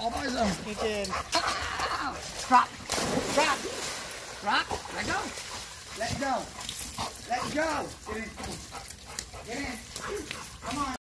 all by his own. He did. Drop. Drop. Drop. Let go. Let go. Let go. Get in. Get in. Come on.